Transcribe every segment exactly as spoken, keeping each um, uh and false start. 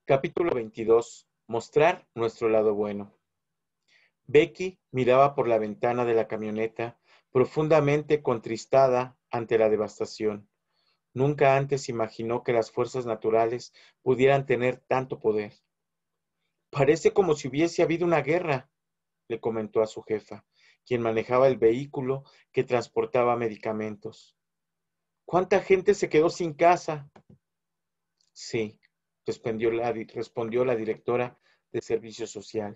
Capítulo veintidós. Mostrar nuestro lado bueno. Becky miraba por la ventana de la camioneta, profundamente contristada ante la devastación. Nunca antes imaginó que las fuerzas naturales pudieran tener tanto poder. Parece como si hubiese habido una guerra, le comentó a su jefa, quien manejaba el vehículo que transportaba medicamentos. ¿Cuánta gente se quedó sin casa? Sí, respondió la, respondió la directora de Servicio Social.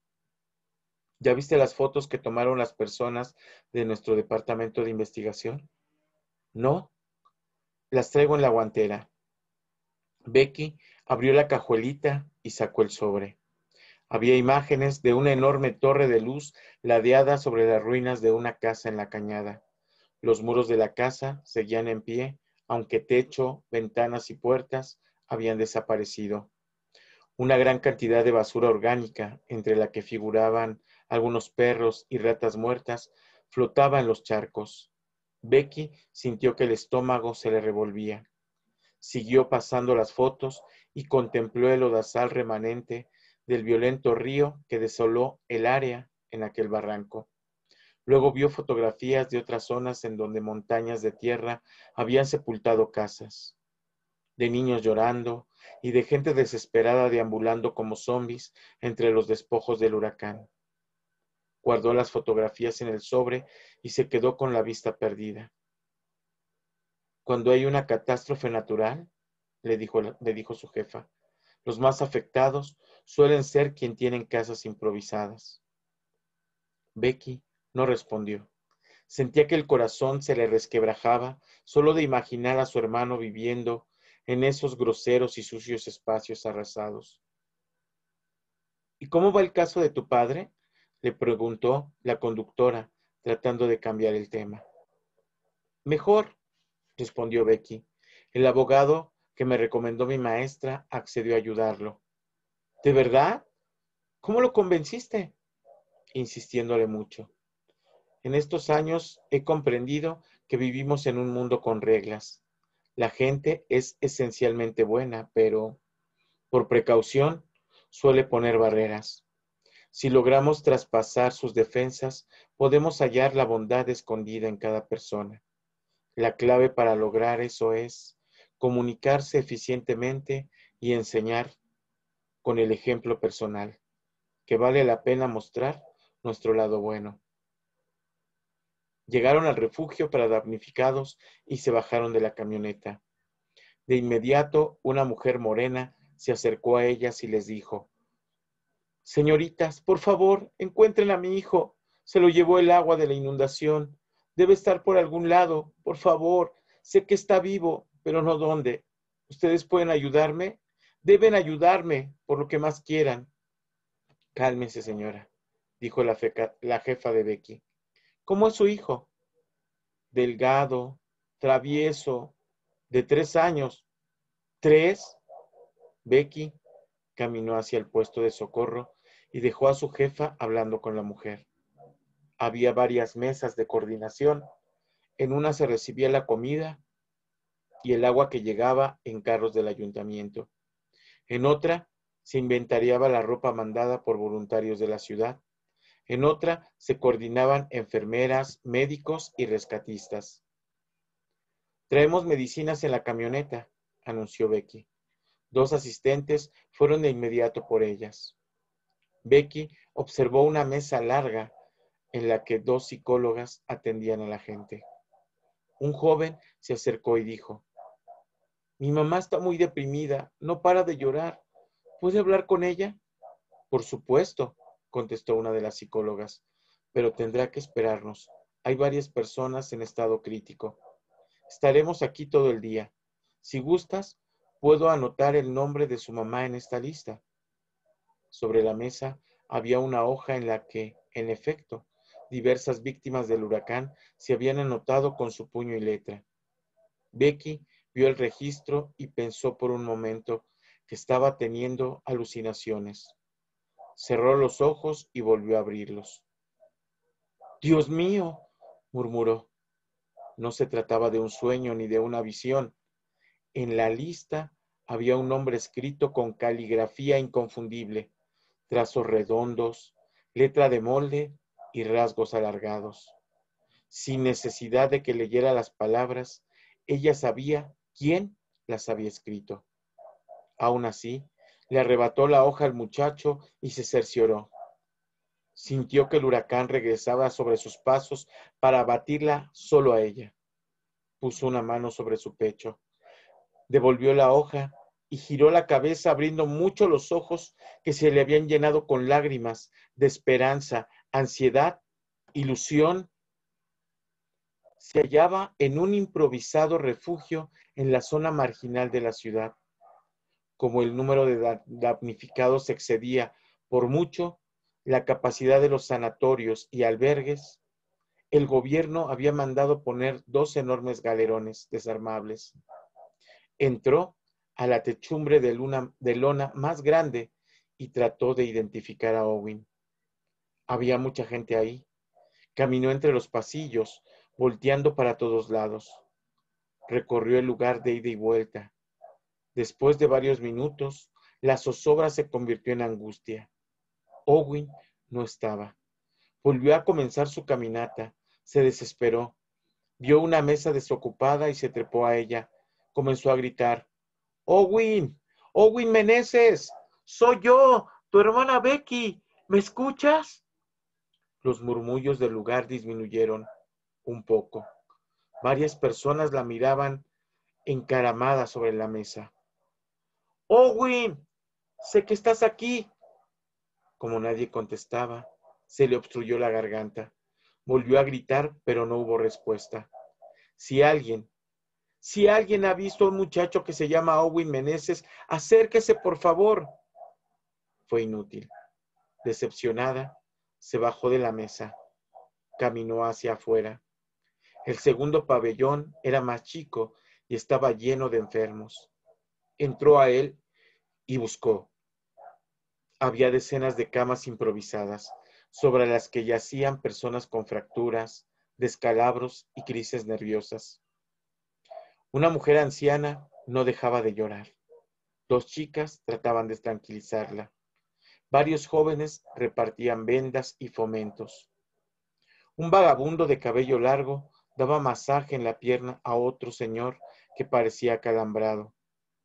¿Ya viste las fotos que tomaron las personas de nuestro departamento de investigación? No, las traigo en la guantera. Becky abrió la cajuelita y sacó el sobre. Había imágenes de una enorme torre de luz ladeada sobre las ruinas de una casa en la cañada. Los muros de la casa seguían en pie, aunque techo, ventanas y puertas habían desaparecido. Una gran cantidad de basura orgánica, entre la que figuraban algunos perros y ratas muertas, flotaba en los charcos. Becky sintió que el estómago se le revolvía. Siguió pasando las fotos y contempló el lodazal remanente del violento río que desoló el área en aquel barranco. Luego vio fotografías de otras zonas en donde montañas de tierra habían sepultado casas, de niños llorando y de gente desesperada deambulando como zombis entre los despojos del huracán. Guardó las fotografías en el sobre y se quedó con la vista perdida. Cuando hay una catástrofe natural, le dijo, le dijo su jefa, los más afectados suelen ser quienes tienen casas improvisadas. Becky no respondió. Sentía que el corazón se le resquebrajaba solo de imaginar a su hermano viviendo en esos groseros y sucios espacios arrasados. ¿Y cómo va el caso de tu padre?, le preguntó la conductora, tratando de cambiar el tema. Mejor, respondió Becky. El abogado que me recomendó mi maestra accedió a ayudarlo. ¿De verdad? ¿Cómo lo convenciste? Insistiéndole mucho. En estos años he comprendido que vivimos en un mundo con reglas. La gente es esencialmente buena, pero, por precaución, suele poner barreras. Si logramos traspasar sus defensas, podemos hallar la bondad escondida en cada persona. La clave para lograr eso es comunicarse eficientemente y enseñar con el ejemplo personal, que vale la pena mostrar nuestro lado bueno. Llegaron al refugio para damnificados y se bajaron de la camioneta. De inmediato, una mujer morena se acercó a ellas y les dijo: Señoritas, por favor, encuentren a mi hijo. Se lo llevó el agua de la inundación. Debe estar por algún lado. Por favor, sé que está vivo, pero no dónde. ¿Ustedes pueden ayudarme? Deben ayudarme por lo que más quieran. Cálmese, señora, dijo la, feca, la jefa de Becky. ¿Cómo es su hijo? Delgado, travieso, de tres años. ¿Tres? Becky caminó hacia el puesto de socorro y dejó a su jefa hablando con la mujer. Había varias mesas de coordinación. En una se recibía la comida y el agua que llegaba en carros del ayuntamiento. En otra se inventariaba la ropa mandada por voluntarios de la ciudad. En otra se coordinaban enfermeras, médicos y rescatistas. Traemos medicinas en la camioneta, anunció Becky. Dos asistentes fueron de inmediato por ellas. Becky observó una mesa larga en la que dos psicólogas atendían a la gente. Un joven se acercó y dijo: Mi mamá está muy deprimida, no para de llorar. ¿Puede hablar con ella? Por supuesto, contestó una de las psicólogas, pero tendrá que esperarnos. Hay varias personas en estado crítico. Estaremos aquí todo el día. Si gustas, puedo anotar el nombre de su mamá en esta lista. Sobre la mesa había una hoja en la que, en efecto, diversas víctimas del huracán se habían anotado con su puño y letra. Becky vio el registro y pensó por un momento que estaba teniendo alucinaciones. Cerró los ojos y volvió a abrirlos. ¡Dios mío!, murmuró. No se trataba de un sueño ni de una visión. En la lista había un nombre escrito con caligrafía inconfundible, trazos redondos, letra de molde y rasgos alargados. Sin necesidad de que leyera las palabras, ella sabía quién las había escrito. Aún así, le arrebató la hoja al muchacho y se cercioró. Sintió que el huracán regresaba sobre sus pasos para abatirla solo a ella. Puso una mano sobre su pecho, devolvió la hoja y giró la cabeza abriendo mucho los ojos que se le habían llenado con lágrimas de esperanza, ansiedad, ilusión. Se hallaba en un improvisado refugio en la zona marginal de la ciudad. Como el número de damnificados excedía por mucho la capacidad de los sanatorios y albergues, el gobierno había mandado poner dos enormes galerones desarmables. Entró a la techumbre de, luna, de lona más grande y trató de identificar a Owen. Había mucha gente ahí. Caminó entre los pasillos, volteando para todos lados. Recorrió el lugar de ida y vuelta. Después de varios minutos, la zozobra se convirtió en angustia. Owen no estaba. Volvió a comenzar su caminata. Se desesperó. Vio una mesa desocupada y se trepó a ella. Comenzó a gritar: ¡Owen! ¡Owen Meneses! ¡Soy yo, tu hermana Becky! ¿Me escuchas? Los murmullos del lugar disminuyeron un poco. Varias personas la miraban encaramada sobre la mesa. ¡Owen! ¡Sé que estás aquí! Como nadie contestaba, se le obstruyó la garganta. Volvió a gritar, pero no hubo respuesta. Si alguien, si alguien ha visto a un muchacho que se llama Owen Meneses, acérquese, por favor. Fue inútil. Decepcionada, se bajó de la mesa. Caminó hacia afuera. El segundo pabellón era más chico y estaba lleno de enfermos. Entró a él y buscó. Había decenas de camas improvisadas, sobre las que yacían personas con fracturas, descalabros y crisis nerviosas. Una mujer anciana no dejaba de llorar. Dos chicas trataban de tranquilizarla. Varios jóvenes repartían vendas y fomentos. Un vagabundo de cabello largo daba masaje en la pierna a otro señor que parecía acalambrado.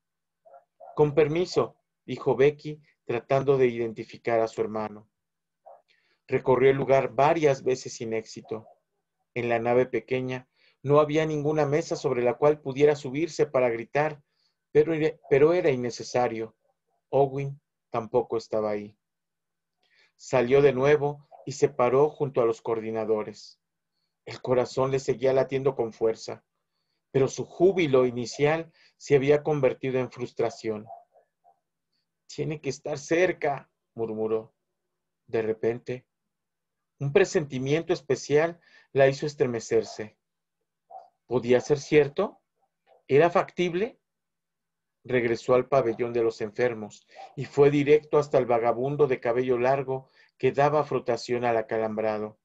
Con permiso, dijo Becky, tratando de identificar a su hermano. Recorrió el lugar varias veces sin éxito. En la nave pequeña no había ninguna mesa sobre la cual pudiera subirse para gritar, pero, pero era innecesario. Owen tampoco estaba ahí. Salió de nuevo y se paró junto a los coordinadores. El corazón le seguía latiendo con fuerza, pero su júbilo inicial se había convertido en frustración. Tiene que estar cerca, murmuró. De repente, un presentimiento especial la hizo estremecerse. ¿Podía ser cierto? ¿Era factible? Regresó al pabellón de los enfermos y fue directo hasta el vagabundo de cabello largo que daba frotación al acalambrado.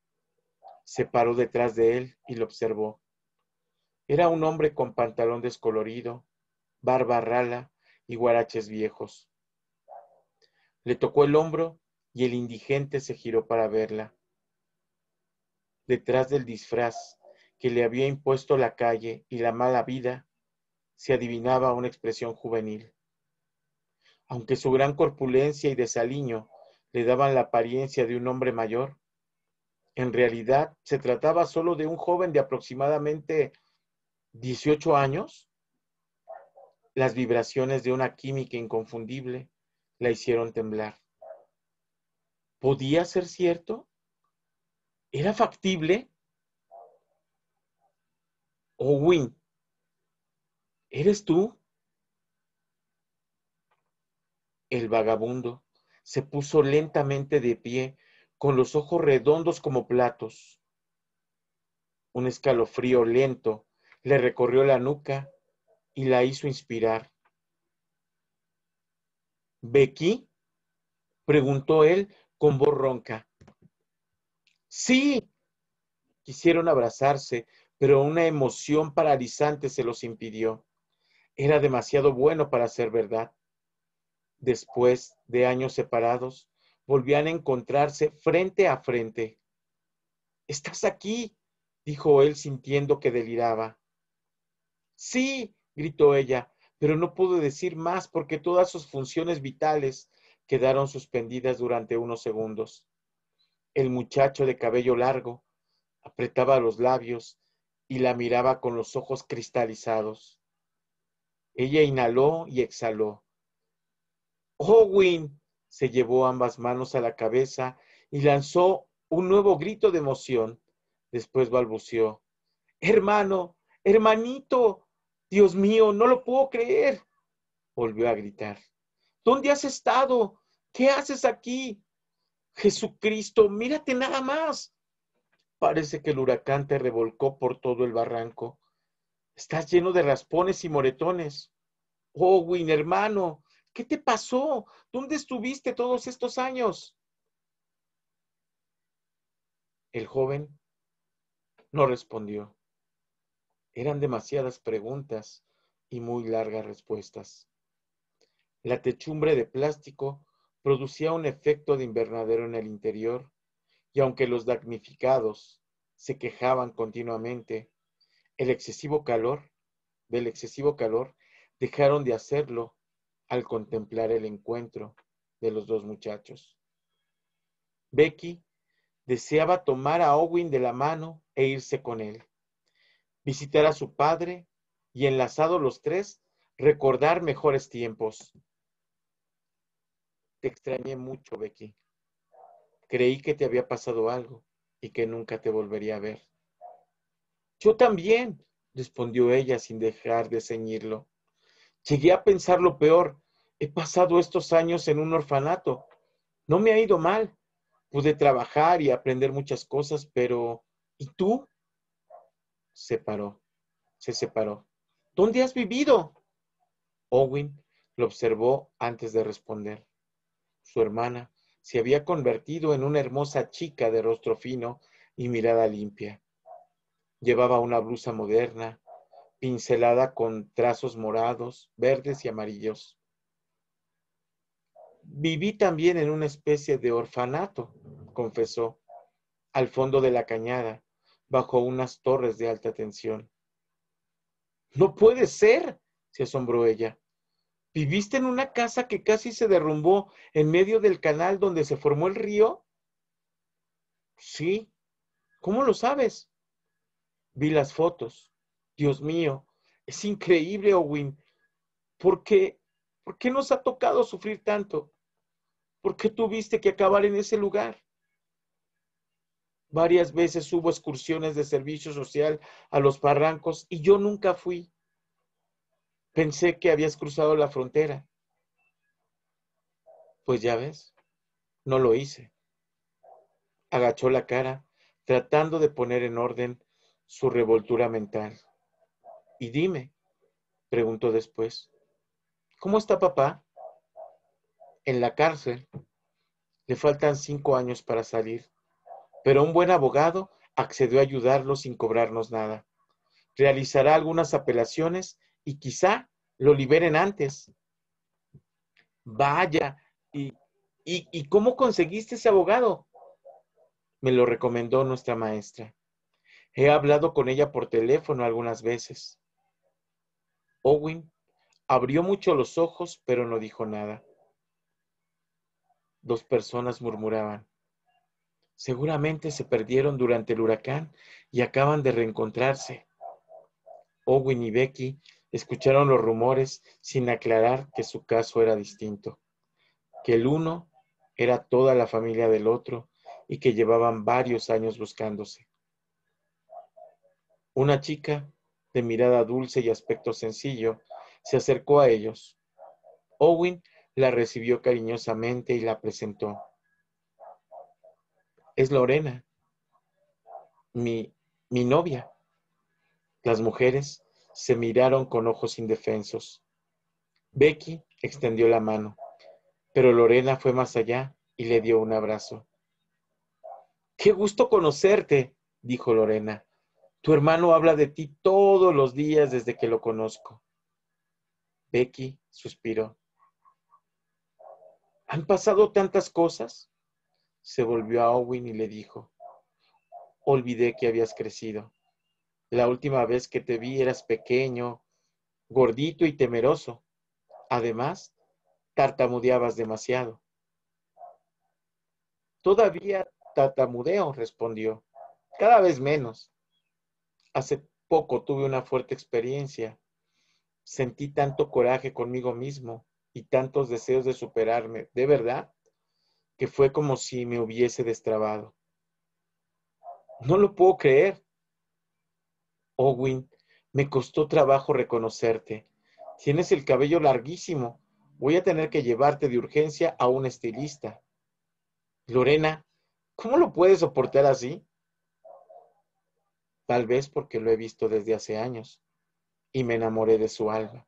Se paró detrás de él y lo observó. Era un hombre con pantalón descolorido, barba rala y guaraches viejos. Le tocó el hombro y el indigente se giró para verla. Detrás del disfraz que le había impuesto la calle y la mala vida, se adivinaba una expresión juvenil. Aunque su gran corpulencia y desaliño le daban la apariencia de un hombre mayor, en realidad se trataba solo de un joven de aproximadamente dieciocho años. Las vibraciones de una química inconfundible la hicieron temblar. ¿Podía ser cierto? ¿Era factible? Owen, ¿eres tú? El vagabundo se puso lentamente de pie, con los ojos redondos como platos. Un escalofrío lento le recorrió la nuca y la hizo inspirar. ¿Becky? Preguntó él con voz ronca. ¡Sí! Quisieron abrazarse, pero una emoción paralizante se los impidió. Era demasiado bueno para ser verdad. Después de años separados, volvían a encontrarse frente a frente. «¿Estás aquí?», dijo él sintiendo que deliraba. «Sí», gritó ella, pero no pudo decir más porque todas sus funciones vitales quedaron suspendidas durante unos segundos. El muchacho de cabello largo apretaba los labios y la miraba con los ojos cristalizados. Ella inhaló y exhaló. «Owen», se llevó ambas manos a la cabeza y lanzó un nuevo grito de emoción. Después balbuceó: «Hermano, hermanito, Dios mío, no lo puedo creer». Volvió a gritar: «¿Dónde has estado? ¿Qué haces aquí? Jesucristo, mírate nada más. Parece que el huracán te revolcó por todo el barranco. Estás lleno de raspones y moretones. Owen, hermano, ¿qué te pasó? ¿Dónde estuviste todos estos años?». El joven no respondió. Eran demasiadas preguntas y muy largas respuestas. La techumbre de plástico producía un efecto de invernadero en el interior, y aunque los damnificados se quejaban continuamente, el excesivo calor, del excesivo calor, dejaron de hacerlo al contemplar el encuentro de los dos muchachos. Becky deseaba tomar a Owen de la mano e irse con él, visitar a su padre y, enlazados los tres, recordar mejores tiempos. «Te extrañé mucho, Becky. Creí que te había pasado algo y que nunca te volvería a ver». «Yo también», respondió ella sin dejar de ceñirlo. «Llegué a pensar lo peor. He pasado estos años en un orfanato. No me ha ido mal. Pude trabajar y aprender muchas cosas, pero ¿y tú?». Se paró, se separó. «¿Dónde has vivido?». Owen lo observó antes de responder. Su hermana se había convertido en una hermosa chica de rostro fino y mirada limpia. Llevaba una blusa moderna, pincelada con trazos morados, verdes y amarillos. «Viví también en una especie de orfanato», confesó, «al fondo de la cañada, bajo unas torres de alta tensión». «¡No puede ser!», se asombró ella. «¿Viviste en una casa que casi se derrumbó en medio del canal donde se formó el río?». «Sí». «¿Cómo lo sabes?». «Vi las fotos». «Dios mío, es increíble, Owen. ¿Por qué? ¿Por qué nos ha tocado sufrir tanto? ¿Por qué tuviste que acabar en ese lugar?». «Varias veces hubo excursiones de servicio social a los barrancos y yo nunca fui. Pensé que habías cruzado la frontera». «Pues ya ves, no lo hice». Agachó la cara, tratando de poner en orden su revoltura mental. «Y dime», preguntó después, «¿cómo está papá?». «En la cárcel. Le faltan cinco años para salir, pero un buen abogado accedió a ayudarlo sin cobrarnos nada. Realizará algunas apelaciones y quizá lo liberen antes». «Vaya, ¿y, y, y cómo conseguiste ese abogado?». «Me lo recomendó nuestra maestra. He hablado con ella por teléfono algunas veces». Owen abrió mucho los ojos, pero no dijo nada. Dos personas murmuraban: «Seguramente se perdieron durante el huracán y acaban de reencontrarse». Owen y Becky escucharon los rumores sin aclarar que su caso era distinto, que el uno era toda la familia del otro y que llevaban varios años buscándose. Una chica de mirada dulce y aspecto sencillo se acercó a ellos. Owen la recibió cariñosamente y la presentó. «Es Lorena, mi, mi novia». Las mujeres se miraron con ojos indefensos. Becky extendió la mano, pero Lorena fue más allá y le dio un abrazo. «Qué gusto conocerte», dijo Lorena. «Tu hermano habla de ti todos los días desde que lo conozco». Becky suspiró. ¿Han pasado tantas cosas? Se volvió a Owen y le dijo. Olvidé que habías crecido. La última vez que te vi eras pequeño, gordito y temeroso. Además, tartamudeabas demasiado. Todavía tartamudeo, respondió. Cada vez menos. Hace poco tuve una fuerte experiencia. Sentí tanto coraje conmigo mismo y tantos deseos de superarme, de verdad, que fue como si me hubiese destrabado. No lo puedo creer. Owen, me costó trabajo reconocerte. Tienes el cabello larguísimo. Voy a tener que llevarte de urgencia a un estilista. Lorena, ¿cómo lo puedes soportar así? Tal vez porque lo he visto desde hace años y me enamoré de su alma.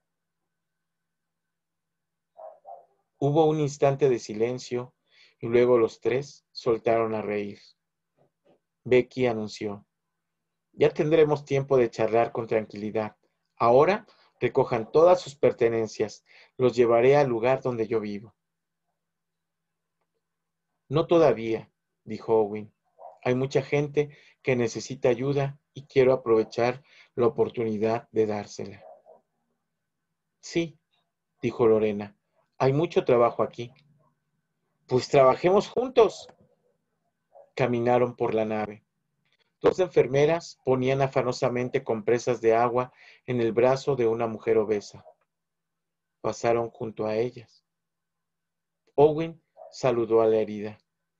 Hubo un instante de silencio y luego los tres soltaron a reír. Becky anunció. Ya tendremos tiempo de charlar con tranquilidad. Ahora recojan todas sus pertenencias. Los llevaré al lugar donde yo vivo. No todavía, dijo Owen. Hay mucha gente que necesita ayuda y quiero aprovechar la oportunidad de dársela. Sí, dijo Lorena. Hay mucho trabajo aquí. Pues trabajemos juntos. Caminaron por la nave. Dos enfermeras ponían afanosamente compresas de agua en el brazo de una mujer obesa. Pasaron junto a ellas. Owen saludó a la herida.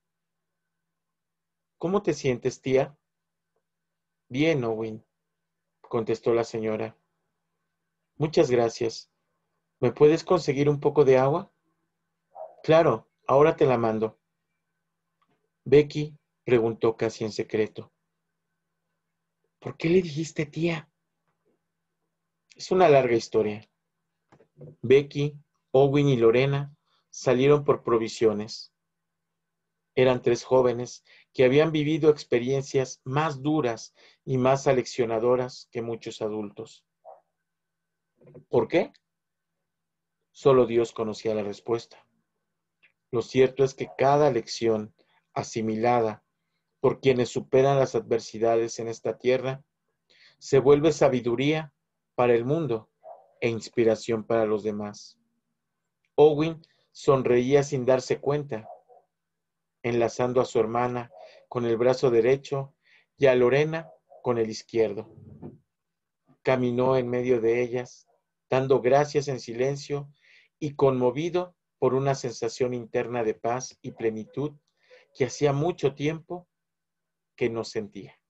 ¿Cómo te sientes, tía? Bien, Owen, contestó la señora. Muchas gracias. ¿Me puedes conseguir un poco de agua? Claro, ahora te la mando. Becky preguntó casi en secreto. ¿Por qué le dijiste tía? Es una larga historia. Becky, Owen y Lorena salieron por provisiones. Eran tres jóvenes que habían vivido experiencias más duras y más aleccionadoras que muchos adultos. ¿Por qué? Solo Dios conocía la respuesta. Lo cierto es que cada lección asimilada por quienes superan las adversidades en esta tierra se vuelve sabiduría para el mundo e inspiración para los demás. Owen sonreía sin darse cuenta, enlazando a su hermana con el brazo derecho y a Lorena con el izquierdo. Caminó en medio de ellas, dando gracias en silencio y conmovido por una sensación interna de paz y plenitud que hacía mucho tiempo que no sentía.